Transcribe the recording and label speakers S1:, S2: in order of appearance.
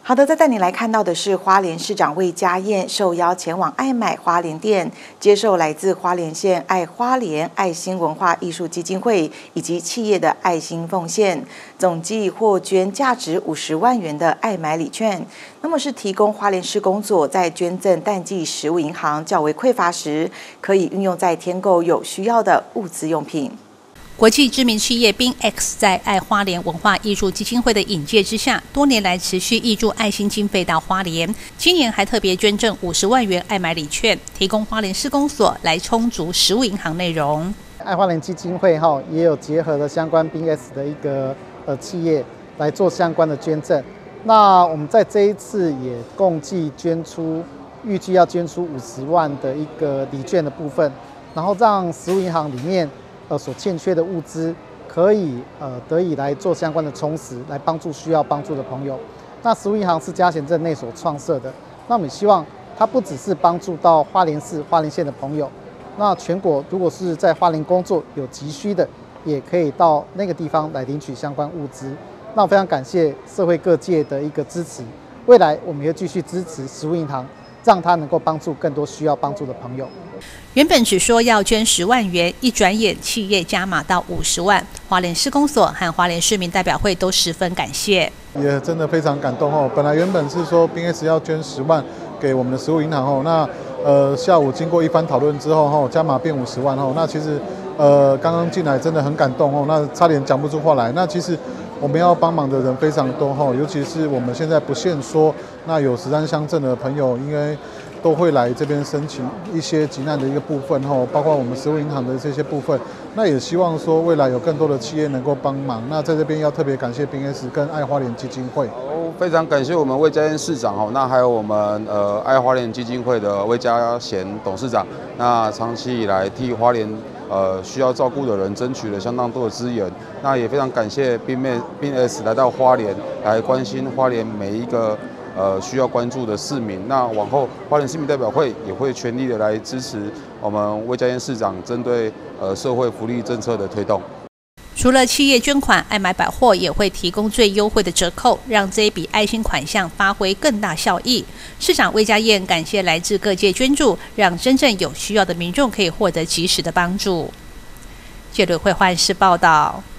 S1: 好的，再带你来看到的是花莲市长魏家燕受邀前往爱买花莲店，接受来自花莲县爱花莲爱心文化艺术基金会以及企业的爱心奉献，总计获捐价值50万元的爱买礼券。那么是提供花莲市公所在捐赠淡季食物银行较为匮乏时，可以运用在添购有需要的物资用品。
S2: 国际知名企业宾 X 在爱花莲文化艺术基金会的引介之下，多年来持续挹注爱心经费到花莲，今年还特别捐赠50万元爱买礼券，提供花莲市公所来充足食物银行内容。
S3: 爱花莲基金会也有结合了相关宾 X 的一个企业来做相关的捐赠。那我们在这一次也共计预计要捐出50万的一个礼券的部分，然后让食物银行里面所欠缺的物资可以得以来做相关的充实，来帮助需要帮助的朋友。那食物银行是嘉贤镇内所创设的，那我们希望它不只是帮助到花莲市、花莲县的朋友，那全国如果是在花莲工作有急需的，也可以到那个地方来领取相关物资。那我非常感谢社会各界的一个支持，未来我们也会继续支持食物银行，让它能够帮助更多需要帮助的朋友。
S2: 原本只说要捐10万元，一转眼企业加码到50万，花莲市公所和花莲市民代表会都十分感谢，
S4: 也真的非常感动哦。本来原本是说宾 S 要捐10万给我们的食物银行哦，那下午经过一番讨论之后加码变50万哦，那其实刚刚进来真的很感动哦，那差点讲不出话来。那其实我们要帮忙的人非常多哦，尤其是我们现在不限说，那有13乡镇的朋友，因为都会来这边申请一些急难的一个部分包括我们食物银行的这些部分。那也希望说未来有更多的企业能够帮忙。那在这边要特别感谢宾 S 跟爱花莲基金会。
S5: 非常感谢我们魏家燕市长那还有我们爱花莲基金会的魏家贤董事长，那长期以来替花莲需要照顾的人争取了相当多的资源。那也非常感谢宾 S 来到花莲，来关心花莲每一个需要关注的市民。那往后花莲市民代表会也会全力的来支持我们魏家燕市长针对社会福利政策的推动。
S2: 除了企业捐款，爱买百货也会提供最优惠的折扣，让这一笔爱心款项发挥更大效益。市长魏家燕感谢来自各界捐助，让真正有需要的民众可以获得及时的帮助。记者会换视报道。